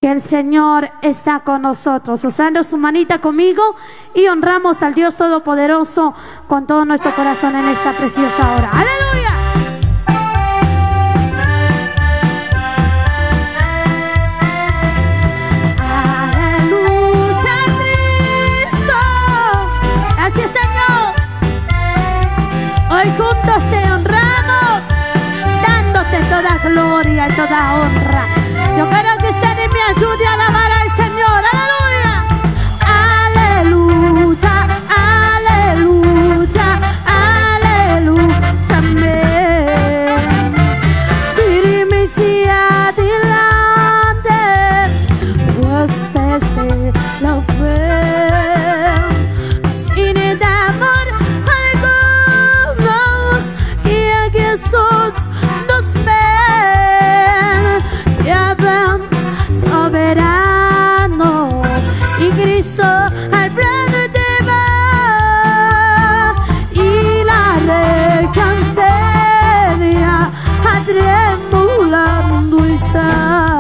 que el Señor está con nosotros. Usando su manita conmigo y honramos al Dios Todopoderoso con todo nuestro corazón en esta preciosa hora. ¡Aleluya! ¡Aleluya, Cristo! Gracias, Señor. Hoy juntos te honramos, dándote toda gloria y toda honra. Yo quiero que usted me ayude a alabar al Señor. Aleluya, aleluya, aleluya, amén. Firme y adelante, pues desde la fe, sin amor alguno, y a Jesús nos ve. Soberano y Cristo al frente va, y la recancenia tremulando está.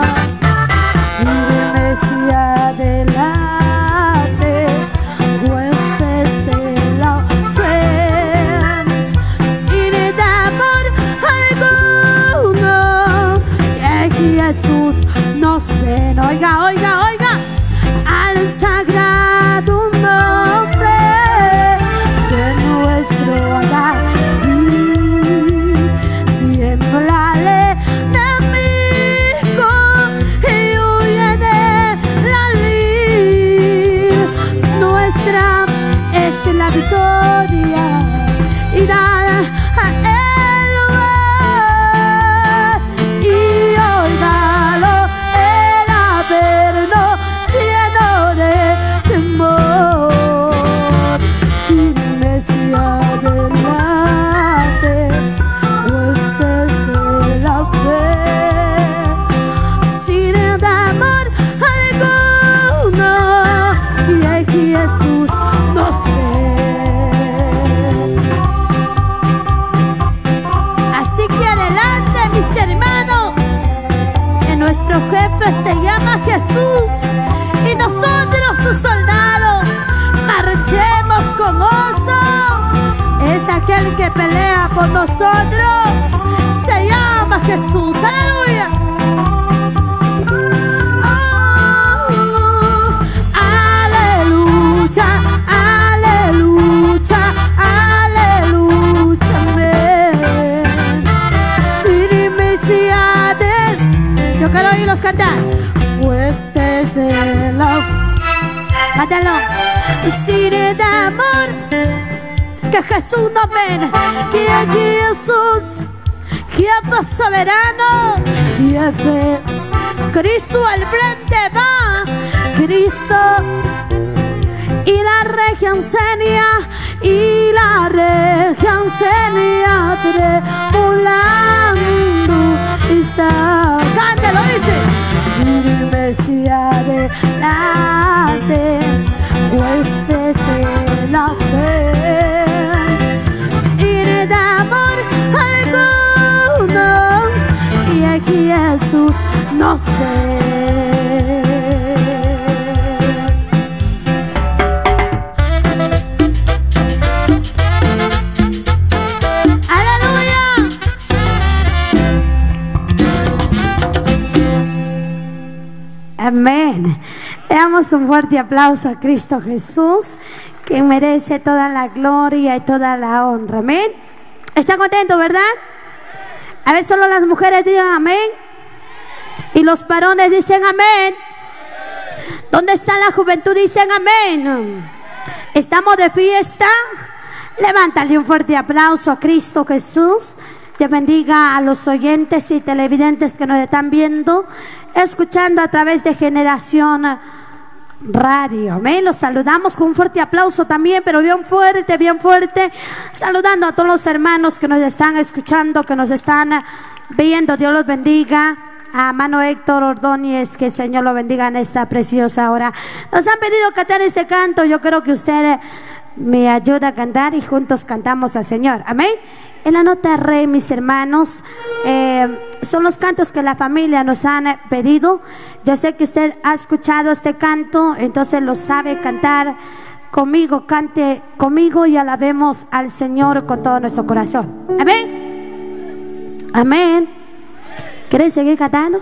Firme hacia adelante, pues desde la fe, sin amor alguno, que Jesús nos ven. Oiga, oiga, oiga, al sagrado nombre de nuestro andar. Tiembla el enemigo y huye de la lid. Nuestra es la victoria y dada a él lugar. Y oígalo el haberlo lleno de temor. Firme hacia adelante, pues desde la fe, sin amor alguno, y aquí Jesús nos ve. Así que adelante, mis hermanos, que nuestro jefe se llama Jesús y nosotros sus soldados marchemos con gozo. Es aquel que pelea por nosotros, se llama Jesús. Aleluya. Oh, aleluya, aleluya, aleluya, amén. Firme y adelante. Yo quiero oírlos cantar. Pues desde la... Cántalo. Sin amor, que Jesús nos ven, que aquí Jesús, jefe soberano, jefe, Cristo al frente va, Cristo y la región enseña, y la región enseña tremulando está. Cántalo, dice. Firme hacia adelante, pues desde la fe, sin amor alguno, y aquí Jesús nos ve. Amén. Le damos un fuerte aplauso a Cristo Jesús, que merece toda la gloria y toda la honra. Amén. ¿Están contentos, verdad? A ver, solo las mujeres digan amén y los varones dicen amén. ¿Dónde está la juventud? Dicen amén. ¿Estamos de fiesta? Levántale un fuerte aplauso a Cristo Jesús. Dios bendiga a los oyentes y televidentes que nos están viendo, escuchando a través de Generación Radio. Amén. Los saludamos con un fuerte aplauso también, pero bien fuerte, saludando a todos los hermanos que nos están escuchando, que nos están viendo. Dios los bendiga. A hermano Héctor Ordóñez, que el Señor lo bendiga en esta preciosa hora. Nos han pedido cantar este canto. Yo creo que usted me ayuda a cantar y juntos cantamos al Señor. Amén. en la nota re, mis hermanos, son los cantos que la familia nos han pedido. Yo sé que usted ha escuchado este canto, entonces lo sabe cantar conmigo. Cante conmigo y alabemos al Señor con todo nuestro corazón. Amén. Amén. ¿Quiere seguir cantando?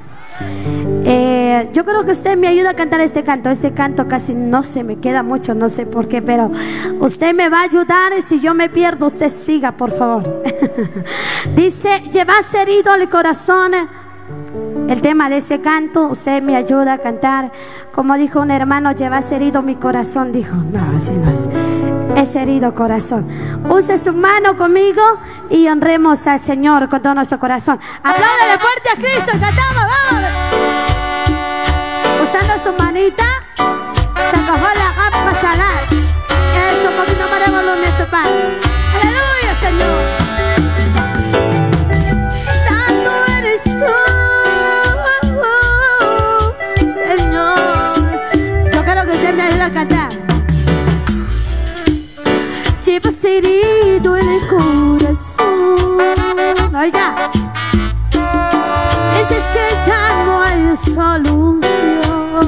Yo creo que usted me ayuda a cantar este canto. Este canto casi no se me queda mucho, no sé por qué, pero usted me va a ayudar. Y si yo me pierdo, usted siga, por favor. Dice: llevas herido el corazón. El tema de ese canto, usted me ayuda a cantar. Como dijo un hermano, llevas herido mi corazón. Dijo, no, así no es herido corazón. Use su mano conmigo y honremos al Señor con todo nuestro corazón. Apláudele fuerte a Cristo, cantamos, vamos. Usando su manita, eso, un poquito más de volumen, su padre. Aleluya, Señor. Santo eres tú, Señor. Yo quiero que usted me ayude a cantar. Llevas herido en el corazón. Oiga, dices que ya no hay solución.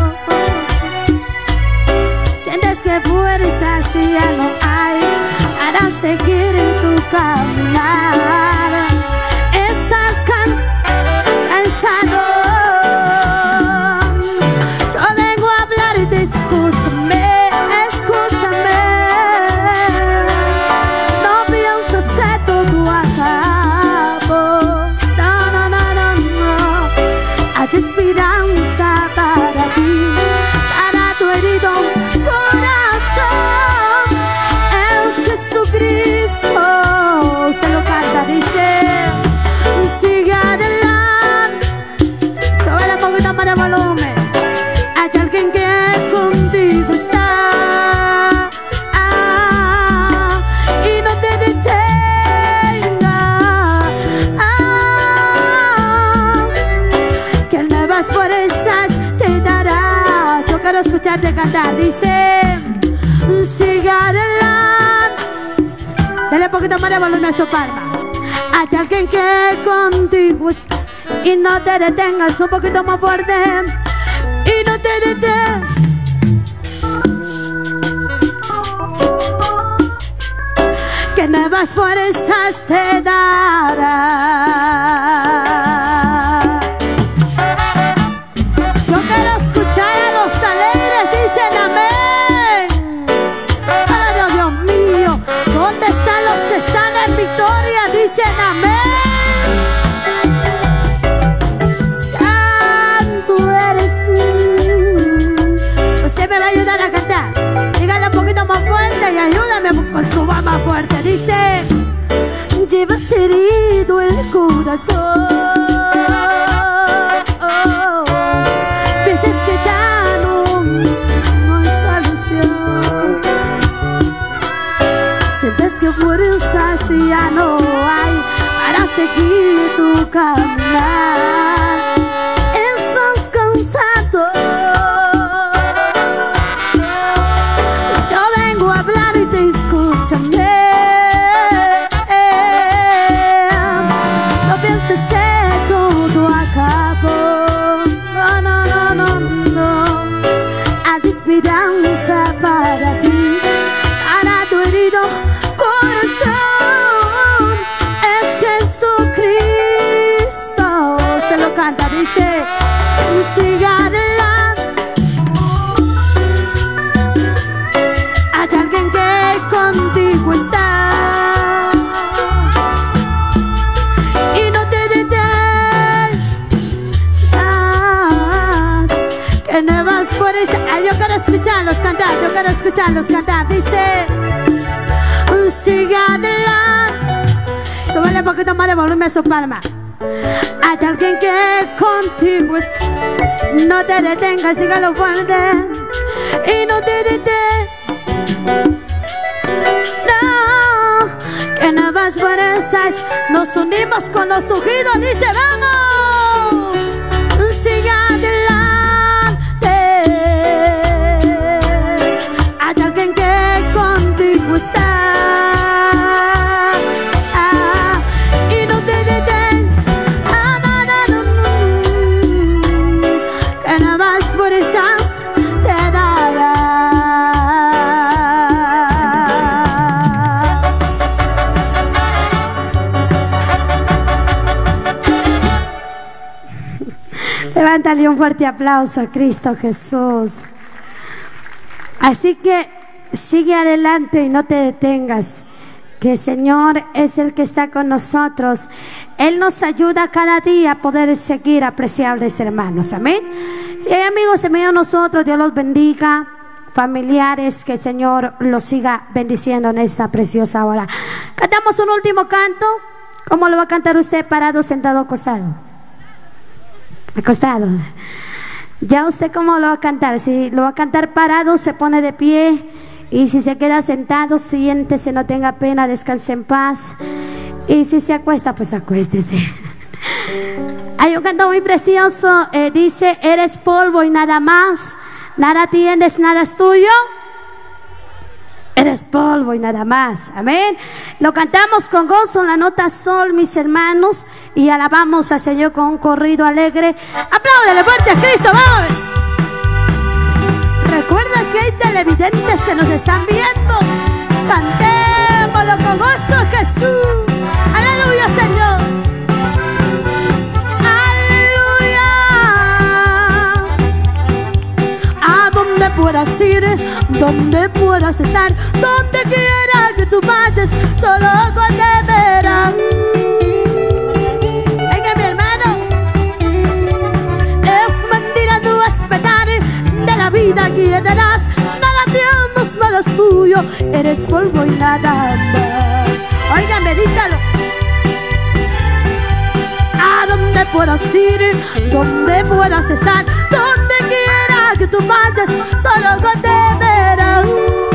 Sientes que fuerzas ya no hay para seguir tu caminar. Estás cansado. Yo vengo a hablarte, escúchame. No piensas que todo acabó. Hay esperanza para ti, para tu herido corazón. Es Jesucristo. Se lo canta, dice: sigue adelante. Sube un poquito más de volumen. Hay alguien que contigo está. Y no te detenga. Que nuevas fuerzas te dará. Yo quiero escucharte cantar. Dice: sigue adelante. Dale un poquito más de volumen a su palma. Hay alguien que contigo está. Y no te detengas. Un poquito más fuerte. Y no te detengas. Que nuevas fuerzas te dará. Yo quiero escuchar a los alegres. Dicen amén. Ay, Dios mío, ¿dónde están los que están en victoria? Dicen amén. Santo eres tú. Usted me va a ayudar a cantar. Dígale un poquito más fuerte y ayúdame con su voz más fuerte. Dice: llevas herido el corazón. Piensas que ya no hay solución. Sientes que fuerzas ya no hay para seguir tu caminar. Estás cansado. Yo vengo a hablar y te escúchame. No pienses que todo acabó. No. Hay esperanza para ti, para tu herido corazón. Es Jesucristo. Se lo canta, dice: sigue adelante. Hay alguien que contigo está. Y no te detengas. Que nuevas fuerzas. Yo quiero escucharlos cantar. Yo quiero escucharlos cantar. Dice: sigue adelante. Súbele un poquito más de volumen a su palma. Hay alguien que contigo está. No te detengas, sígalo fuerte. Y no te detengas. No, que nuevas fuerzas nos unimos con los ungidos. Dice: vamos, sigue adelante. Hay alguien que contigo está. Cántale un fuerte aplauso a Cristo Jesús. Así que sigue adelante y no te detengas, que el Señor es el que está con nosotros. Él nos ayuda cada día a poder seguir, apreciables hermanos. Amén. Si hay amigos en medio de nosotros, Dios los bendiga. Familiares, que el Señor los siga bendiciendo en esta preciosa hora. Cantamos un último canto. ¿Cómo lo va a cantar usted? ¿Parado, sentado, acostado? Acostado. Ya usted cómo lo va a cantar. Si lo va a cantar parado, se pone de pie. Y si se queda sentado, siéntese, no tenga pena, descanse en paz. Y si se acuesta, pues acuéstese. Hay un canto muy precioso, dice: eres polvo y nada más, nada tienes, nada es tuyo. Eres polvo y nada más. Amén. Lo cantamos con gozo en la nota sol, mis hermanos, y alabamos al Señor con un corrido alegre. Apláudele fuerte a Cristo, vamos. Recuerda que hay televidentes que nos están viendo. Cantémoslo con gozo a Jesús. Aleluya, Señor. Aleluya. A donde puedas ir, donde puedas estar, donde quiera que tú vayas, todo te verán. Venga, mi hermano, es mentira no esperar de la vida que te das. Nada tienes, nada es tuyo, eres polvo y nada más. Oiga, medítalo. A donde puedas ir, donde puedas estar, donde quiera que tú vayas, todo te verán.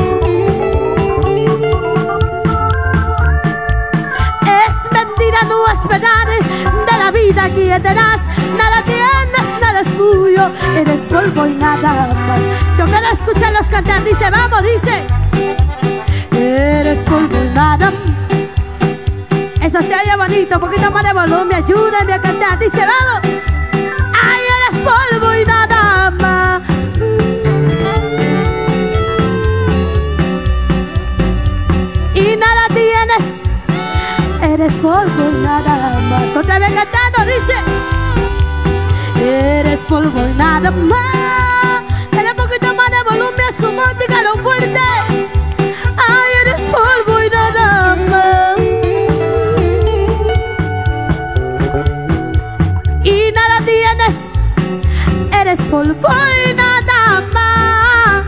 Es mentira no esperar de la vida que te das. Nada tienes, nada es tuyo, eres polvo y nada más. Yo quiero escucharlos cantar, dice, vamos, dice: eres polvo y nada más. Eso se oye bonito, un poquito más de volumen, ayúdame a cantar, dice, vamos. Ay, eres polvo y nada más. Y nada tienes, eres polvo y nada más. Otra vez cantando, dice: eres polvo y nada más. Dale un poquito más de volumen a su voz, dígalo fuerte. Ay, eres polvo y nada más. Y nada tienes, eres polvo y nada más.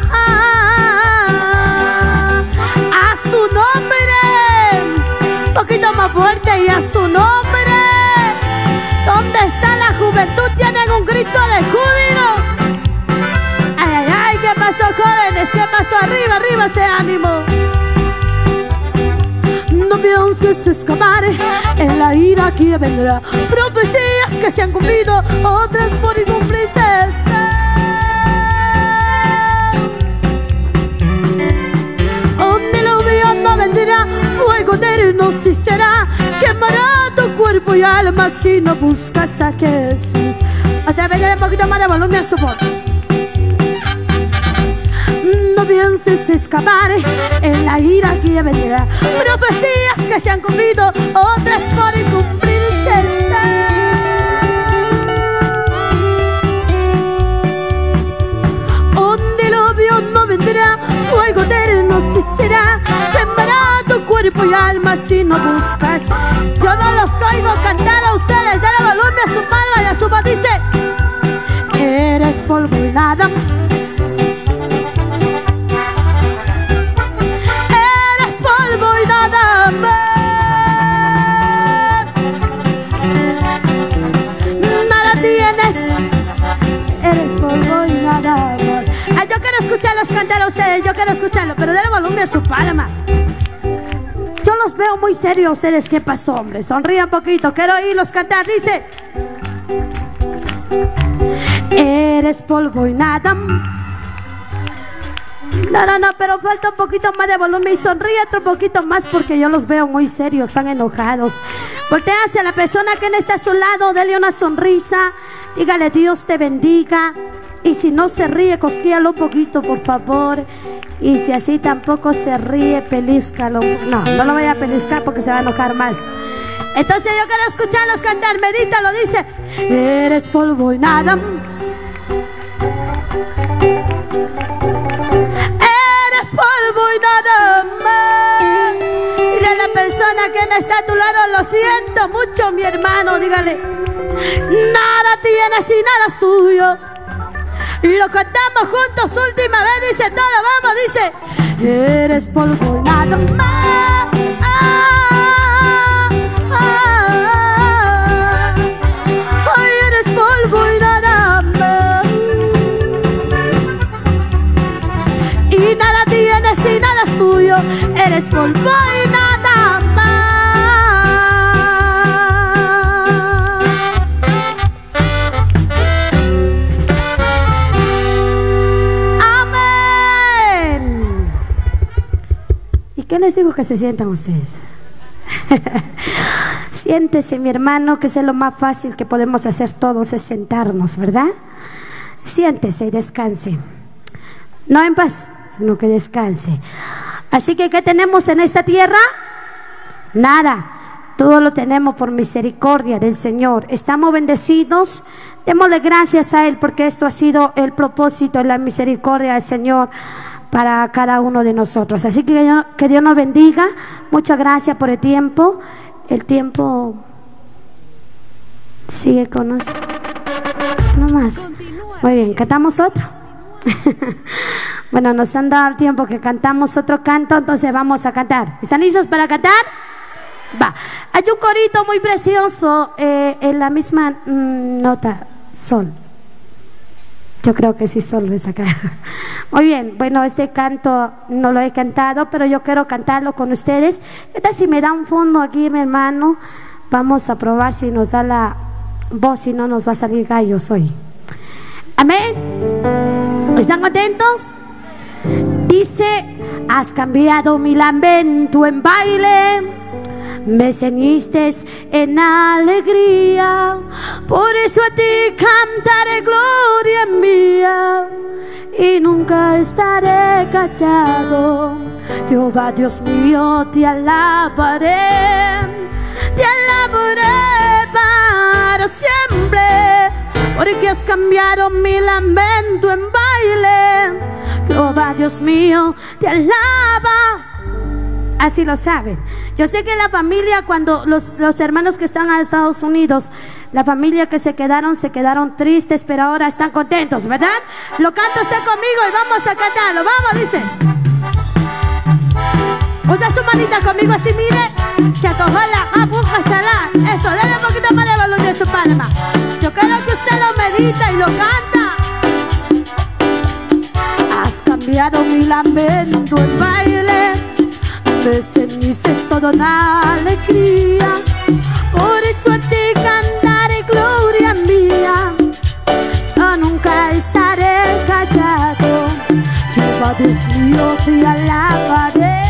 A su nombre, un poquito más fuerte, y a su nombre. ¿Dónde está la juventud? Tienen un grito de júbilo. Ay, ay, ay, ¿qué pasó, jóvenes? ¿Qué pasó? Arriba, arriba ese ánimo. No pienses escapar en la ira que vendrá. Profecías que se han cumplido, otras por incumplirse están. Donde lo veo no vendrá, fuego eterno sí será. Quemará tu cuerpo y alma si no buscas a Jesús. Otra vez un poquito más de volumen a su voz. No pienses escapar en la ira que vendrá. Profecías que se han cumplido, otras por incumplirse están. Donde el odio no vendrá, fuego eterno sí será. Quemará tu cuerpo y alma si no buscas. Yo no los oigo cantar a ustedes. Dale volumen a su palma y a su voz, dice: eres polvo y nada. Y nada más. Nada tienes, eres polvo y nada más. Ay, yo quiero escucharlos cantar a ustedes, yo quiero escucharlo, pero dale volumen a su palma. Yo los veo muy serios a ustedes. ¿Qué pasó, hombre? Sonrían un poquito, quiero oírlos cantar. Dice: eres polvo y nada más. No, pero falta un poquito más de volumen y sonríe otro poquito más, porque yo los veo muy serios, están enojados. Voltea hacia la persona que está a su lado, dele una sonrisa, dígale: Dios te bendiga. Y si no se ríe, cosquíalo un poquito, por favor. Y si así tampoco se ríe, pelízcalo. No lo voy a pellizcar porque se va a enojar más. Entonces yo quiero escucharlos cantar, medítalo, dice: eres polvo y nada. persona que no está a tu lado, lo siento mucho, mi hermano, dígale. Nada tienes y nada es tuyo. Lo cantamos juntos, última vez, dice todo, vamos, dice. Eres polvo y nada más. Ay, eres polvo y nada más. Y nada tienes y nada es tuyo. Eres polvo y nada más. ¿Qué les digo que se sientan ustedes? Siéntese, mi hermano, que es lo más fácil que podemos hacer todos, es sentarnos, ¿verdad? Siéntese y descanse. No en paz, sino que descanse. Así que, ¿qué tenemos en esta tierra? Nada. Todo lo tenemos por misericordia del Señor. Estamos bendecidos. Démosle gracias a Él, porque esto ha sido el propósito, la misericordia del Señor para cada uno de nosotros. Así que Dios nos bendiga. Muchas gracias por el tiempo. El tiempo sigue con nosotros. No más. Muy bien, ¿cantamos otro? Bueno, nos han dado el tiempo que cantamos otro canto, entonces vamos a cantar. ¿Están listos para cantar? Va. Hay un corito muy precioso en la misma nota, sol. Yo creo que sí, solo es acá. Muy bien, bueno, este canto no lo he cantado, pero yo quiero cantarlo con ustedes. ¿Qué tal si me da un fondo aquí, mi hermano? Vamos a probar si nos da la voz, si no nos va a salir gallos hoy. Amén. ¿Están contentos? Dice, has cambiado mi lamento en baile, me ceñiste en alegría, por eso a ti cantaré gloria mía y nunca estaré callado. Jehová Dios mío, te alabaré para siempre, porque has cambiado mi lamento en baile. Jehová Dios mío, te alaba. Así lo saben. Yo sé que la familia, cuando los hermanos que están a Estados Unidos, la familia que se quedaron tristes, pero ahora están contentos, ¿verdad? Lo canta usted conmigo y vamos a cantarlo. Vamos, dice. Usa su manita conmigo así, mire. Chacojola, apuja, chalá. Eso, dale un poquito más de volumen de su palma. Yo quiero que usted lo medita y lo canta. Has cambiado mi lamento en baile, me ceñiste todo en alegría, por eso a ti cantaré gloria mía. Yo nunca estaré callado. Jehová Dios mío, te alabaré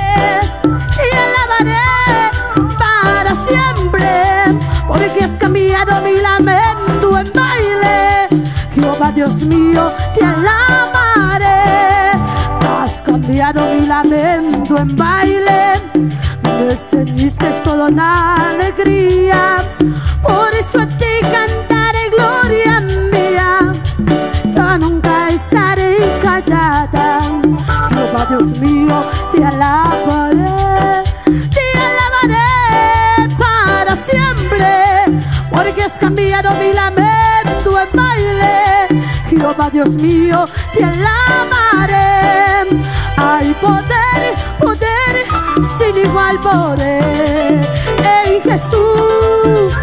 para siempre, porque has cambiado mi lamento en baile. Jehová Dios mío, te alabaré. Has cambiado mi lamento en baile, me ceñiste todo en alegría, por eso a ti cantaré gloria mía. Yo nunca estaré callada. Jehová Dios mío, te alabaré para siempre, porque has cambiado mi lamento en baile. Jehová Dios mío, te alabaré. Hay poder, poder, sin igual poder en Jesús.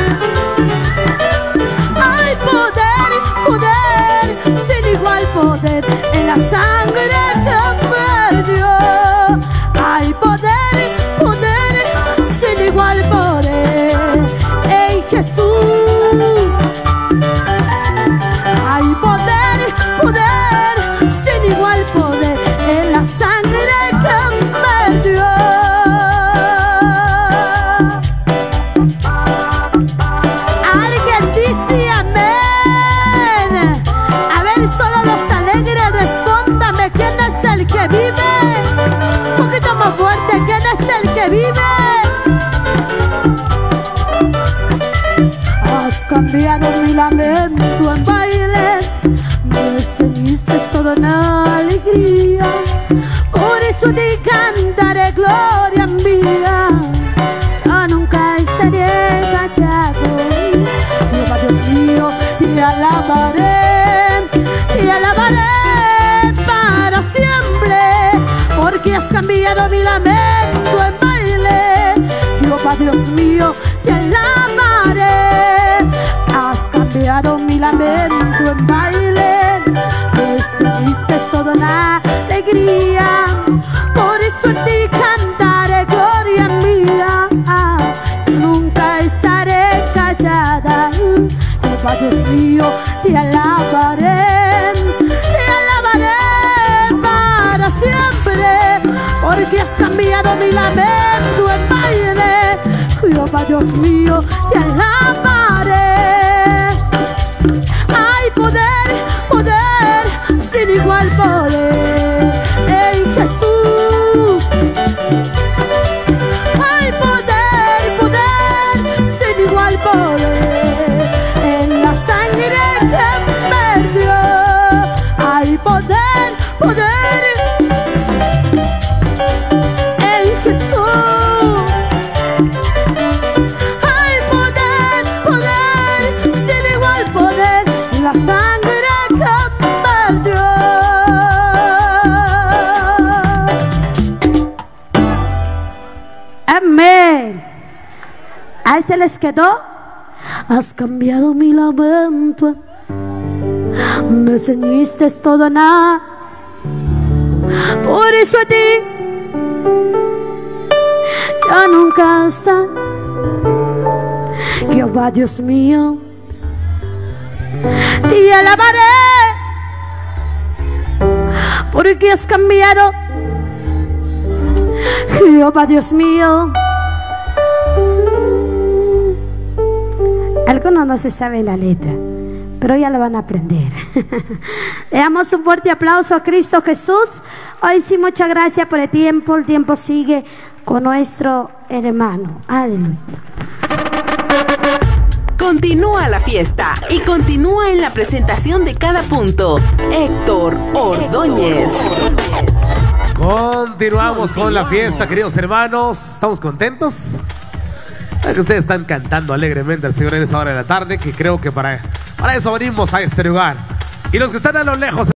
Hay poder, poder, sin igual poder en la sangre que perdió. Hay poder, poder, sin igual poder en Jesús. Hay poder, poder, sin igual poder en la sangre que me dio. Alguien dice amén. A ver, solo los alegres, respóndame, ¿quién es el que vive? Un poquito más fuerte, ¿quién es el que vive? Has cambiado mi lamento en baile, me ceñiste todo en alegría, por eso te cantaré gloria mía. cambiado mi lamento en baile. Jehová Dios mío, te alabaré. Has cambiado mi lamento en baile. Recibiste toda la alegría. Por eso en ti cantaré, gloria mía. Nunca estaré callada. Jehová Dios mío, te alabaré. Te alabaré para siempre, porque has cambiado mi lamento en baile. Jehová Dios mío, te alabaré. Hay poder, poder, sin igual poder en Jesús. Hay poder, poder, sin igual poder en la sangre que perdió. Hay poder, poder en Jesús. Hay poder, poder, sin igual poder en la sangre que perdió. Amén. A él se les quedó. Has cambiado mi lamento, me ceñiste todo a nada. Por eso a ti ya nunca está. Jehová Dios mío, te alabaré, porque has cambiado. Jehová Dios mío. Algunos no se sabe la letra, pero ya lo van a aprender. Le damos un fuerte aplauso a Cristo Jesús. Hoy sí, muchas gracias por el tiempo. El tiempo sigue con nuestro hermano. Aleluya. Continúa la fiesta y continúa en la presentación de cada punto. Héctor Ordóñez. Continuamos con la fiesta, queridos hermanos. ¿Estamos contentos? Que ustedes están cantando alegremente al Señor en esa hora de la tarde, que creo que para eso venimos a este lugar. Y los que están a lo lejos